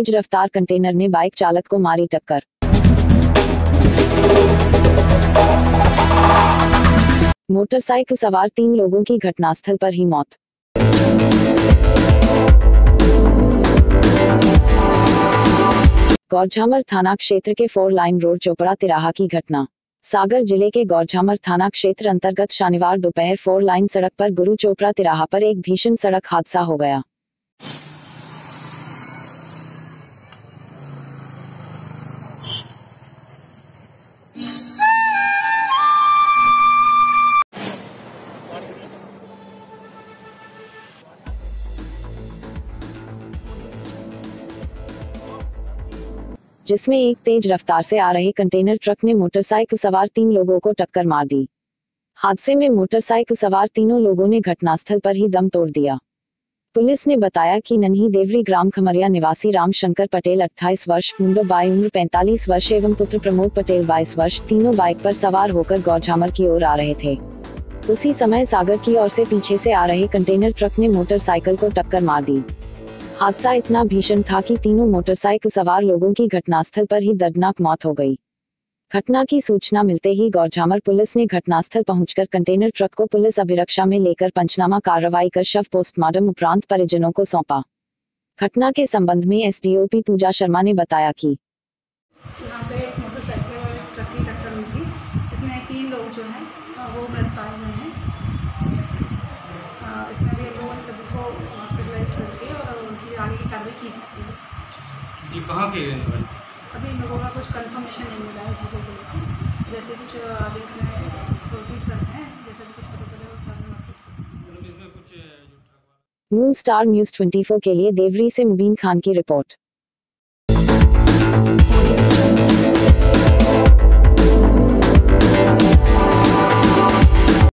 तेज रफ्तार कंटेनर ने बाइक चालक को मारी टक्कर। मोटरसाइकिल सवार 3 लोगों की घटनास्थल पर ही मौत। गौरझामर थाना क्षेत्र के 4 लाइन रोड चोपड़ा तिराहा की घटना। सागर जिले के गौरझामर थाना क्षेत्र अंतर्गत शनिवार दोपहर 4 लाइन सड़क पर गुरु चोपड़ा तिराहा पर एक भीषण सड़क हादसा हो गया। जिसमें एक तेज रफ्तार से आ रहे कंटेनर ट्रक ने मोटरसाइकिल सवार 3 लोगों को टक्कर मार दी। हादसे में मोटरसाइकिल सवार तीनों लोगों ने घटनास्थल पर ही दम तोड़ दिया। पुलिस ने बताया कि नन्ही देवरी ग्राम खमरिया निवासी रामशंकर पटेल 28 वर्ष, मुंडो बाई उम्र 45 वर्ष एवं पुत्र प्रमोद पटेल 22 वर्ष तीनों बाइक पर सवार होकर गौरझामर की ओर आ रहे थे। उसी समय सागर की ओर से पीछे से आ रहे कंटेनर ट्रक ने मोटरसाइकिल को टक्कर मार दी। हादसा इतना भीषण था कि तीनों मोटरसाइकिल सवार लोगों की घटनास्थल पर ही दर्दनाक मौत हो गई। घटना की सूचना मिलते ही गौरझामर पुलिस ने घटनास्थल पहुंचकर कंटेनर ट्रक को पुलिस अभिरक्षा में लेकर पंचनामा कार्रवाई कर शव पोस्टमार्टम उपरांत परिजनों को सौंपा। घटना के संबंध में एसडीओपी पूजा शर्मा ने बताया कि यहाँ पे एक मोटरसाइकिल और एक ट्रक की टक्कर हुई थी। इसमें 3 लोग जो हैं वो मृत पाए गए हैं। इसमें भी लोगों ने सभी को हॉस्पिटलाइज करके और उनकी आगे की कार्रवाई की जाती है। जी कहाँ के रहने वाले? अभी इन लोगों का कुछ कंफर्मेशन नहीं मिला है चीज़ों को लेकर। जैसे कुछ आगे इसमें प्रोसीड करते हैं, जैसे भी कुछ पता चलेगा उस बारे में आपको। इसमें कुछ मून स्टार न्यूज़ 24 के लिए देवरी से मुबीन खान की रिपोर्ट।